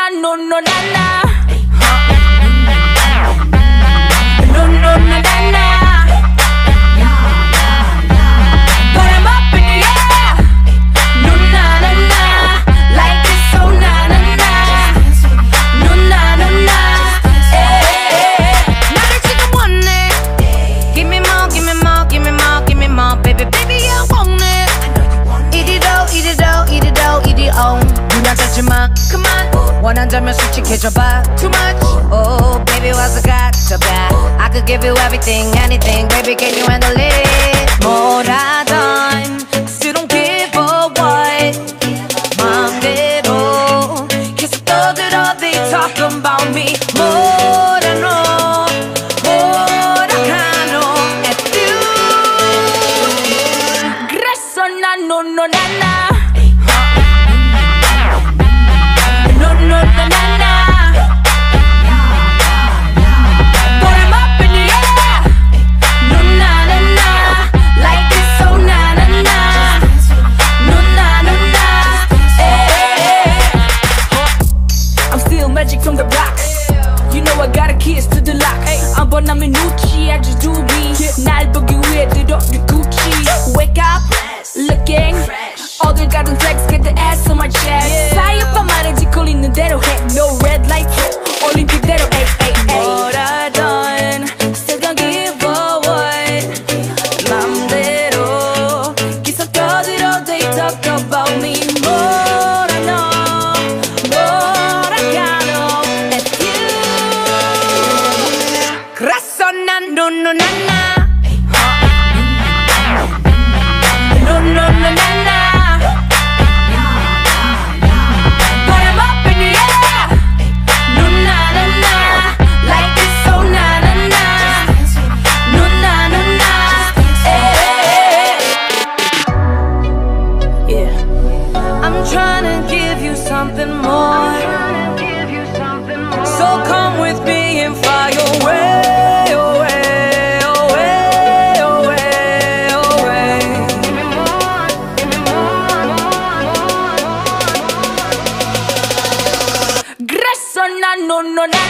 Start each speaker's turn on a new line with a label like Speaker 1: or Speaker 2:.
Speaker 1: na no no na na. No no na na na. Put 'em up in the air. No na na na. Like this, oh na na na. No na na na. 나를 지금 원해. Give me more, give me more, give me more, give me more, baby, baby, I want it. Eat it all, eat it all, eat it all, eat it all. 눈 잡지 마, come on. 원한다면 솔직해져봐. Too much, oh baby, 와서 가져봐. I could give you everything, anything, baby, can you handle it? 뭐라던, still don't give a what. 마음대로 계속 떠들어, they talk about me. 뭐라노, 뭐라카노, at you. 그래서 난 no no na na. No no na na na. Put 'em up in the air. No na na na. Like this, oh na na na. No na na na. I'm still magic from the blocks. You know I got a kiss to the lock. 안 보나면 눈치 아주 두비. 날 보기 위해 들어도 Gucci. Wake up, looking 어딜 가든 flex, get the ass on my chest. 사이오빠 말해지 걸리는 대로 해. No red light, 올림픽대로 ay ay ay. 뭐라던 still don't give a what. 맘대로 계속 떠들어 they talk about me. 뭐라노, 뭐라카노, at you. 그래서 난 no no na na. No no na na na. Put 'em up in the air. No na na na. Like this, oh na na na. No na na na. Yeah. I'm trying to give you something more. So come with me and fly away, away, away, away, away. 그래서 난 no no na